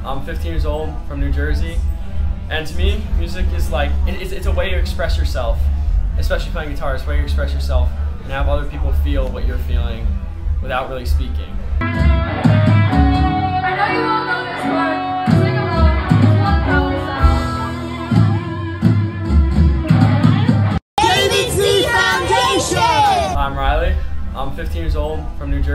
I'm 15 years old from New Jersey, and to me, music is like, it's a way to express yourself, especially playing guitar. It's a way to express yourself and have other people feel what you're feeling without really speaking. I know you all know this part. Sing along. One power sound. KBC Foundation! I'm Riley. I'm 15 years old from New Jersey.